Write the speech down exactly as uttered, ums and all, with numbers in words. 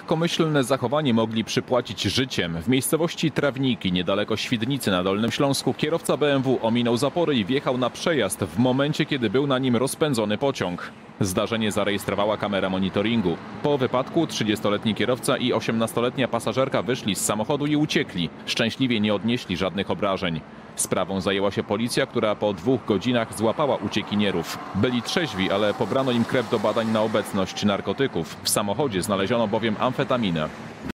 lekkomyślne zachowanie mogli przypłacić życiem. W miejscowości Trawniki, niedaleko Świdnicy na Dolnym Śląsku, kierowca B M W ominął zapory i wjechał na przejazd w momencie, kiedy był na nim rozpędzony pociąg. Zdarzenie zarejestrowała kamera monitoringu. Po wypadku trzydziestoletni kierowca i osiemnastoletnia pasażerka wyszli z samochodu i uciekli. Szczęśliwie nie odnieśli żadnych obrażeń. Sprawą zajęła się policja, która po dwóch godzinach złapała uciekinierów. Byli trzeźwi, ale pobrano im krew do badań na obecność narkotyków. W samochodzie znaleziono bowiem amfetaminę.